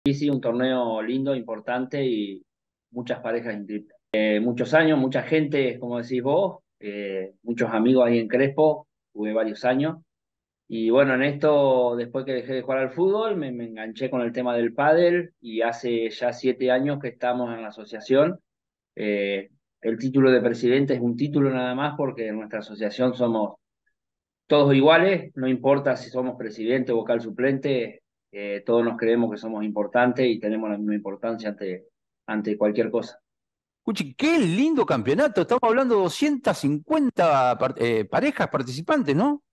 Sí, sí, un torneo lindo, importante y muchas parejas inscritas. Muchos años, mucha gente, como decís vos, muchos amigos ahí en Crespo, jugué varios años. Y bueno, en esto, después que dejé de jugar al fútbol, me enganché con el tema del pádel y hace ya 7 años que estamos en la asociación. Eh, el título de presidente es un título nada más porque en nuestra asociación somos todos iguales, no importa si somos presidente o vocal suplente, todos nos creemos que somos importantes y tenemos la misma importancia ante cualquier cosa. Escuche, qué lindo campeonato. Estamos hablando de 250 parejas participantes, ¿no?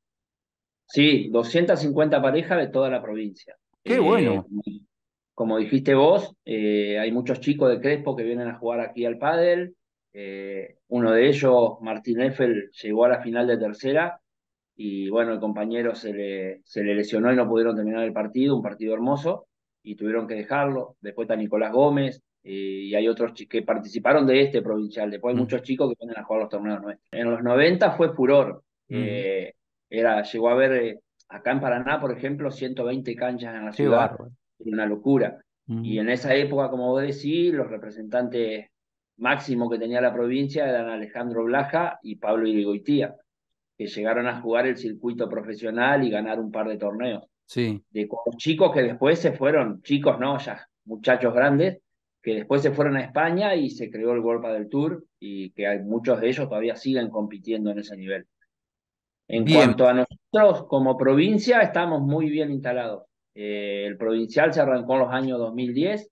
Sí, 250 parejas de toda la provincia. Qué bueno. Como dijiste vos, hay muchos chicos de Crespo que vienen a jugar aquí al pádel. Uno de ellos, Martín Eiffel, llegó a la final de tercera y bueno, el compañero se le lesionó y no pudieron terminar el partido, un partido hermoso, y tuvieron que dejarlo. Después está Nicolás Gómez, y hay otros que participaron de este provincial. Después hay Mm, muchos chicos que vienen a jugar los torneos nuestros. En los 90 fue furor. mm, Llegó a haber, acá en Paraná, por ejemplo, 120 canchas en la qué ciudad, bárbaro. era una locura. Y Mm, en esa época, como vos decís, los representantes máximos que tenía la provincia eran Alejandro Blaja y Pablo Irigoitía, que llegaron a jugar el circuito profesional y ganar un par de torneos. sí. Con los chicos que después se fueron, chicos no, ya muchachos grandes, que después se fueron a España y se creó el World del Tour y que hay, muchos de ellos todavía siguen compitiendo en ese nivel. En Bien. cuanto a nosotros, como provincia, estamos muy bien instalados. El provincial se arrancó en los años 2010.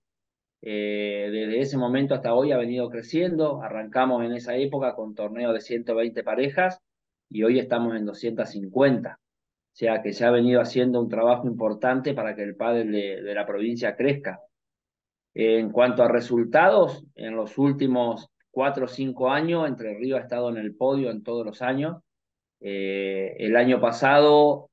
Desde ese momento hasta hoy ha venido creciendo. Arrancamos en esa época con torneos de 120 parejas y hoy estamos en 250. O sea que se ha venido haciendo un trabajo importante para que el pádel de la provincia crezca. En cuanto a resultados, en los últimos 4 o 5 años, Entre Ríos ha estado en el podio en todos los años. El año pasado,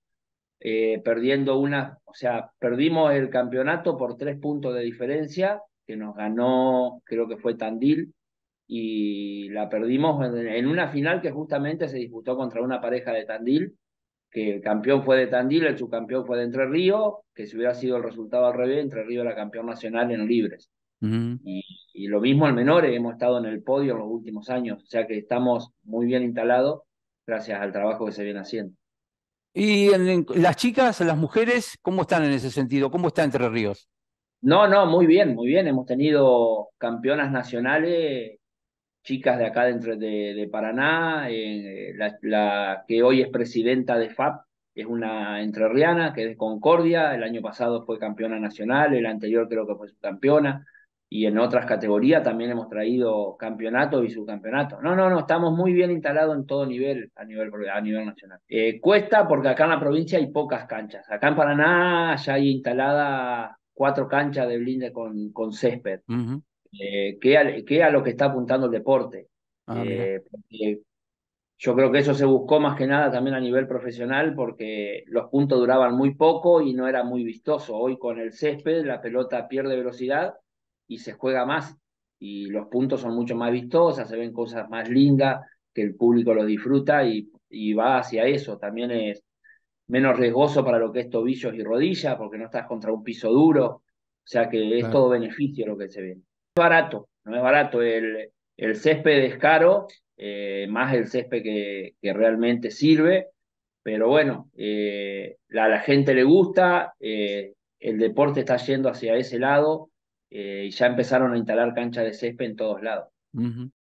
o sea, perdimos el campeonato por 3 puntos de diferencia, que nos ganó, creo que fue Tandil, y la perdimos en una final que justamente se disputó contra una pareja de Tandil, que el campeón fue de Tandil, el subcampeón fue de Entre Ríos, que si hubiera sido el resultado al revés, Entre Ríos era campeón nacional en libres. Mm. Y, y lo mismo en menores, hemos estado en el podio en los últimos años, o sea que estamos muy bien instalados gracias al trabajo que se viene haciendo. Y las chicas, las mujeres, ¿cómo están en ese sentido? ¿Cómo está Entre Ríos? No, no, muy bien, muy bien. Hemos tenido campeonas nacionales, chicas de acá de Paraná, la que hoy es presidenta de FAP es una entrerriana, que es de Concordia. El año pasado fue campeona nacional, el anterior creo que fue subcampeona, y en otras categorías también hemos traído campeonatos y subcampeonatos. No, no, no, estamos muy bien instalados en todo nivel, a nivel nacional. Cuesta porque acá en la provincia hay pocas canchas. Acá en Paraná ya hay instaladas 4 canchas de blinde con césped, Ujú. que a lo que está apuntando el deporte. Ah, mira. Porque yo creo que eso se buscó más que nada también a nivel profesional porque los puntos duraban muy poco y no era muy vistoso. Hoy con el césped la pelota pierde velocidad y se juega más y los puntos son mucho más vistosas, se ven cosas más lindas, que el público lo disfruta y va hacia eso. También es menos riesgoso para lo que es tobillos y rodillas porque no estás contra un piso duro. O sea que es Claro. todo beneficio lo que se ve. No es barato. El césped es caro, más el césped que realmente sirve, pero bueno, a la gente le gusta, el deporte está yendo hacia ese lado, y ya empezaron a instalar canchas de césped en todos lados. Ujú.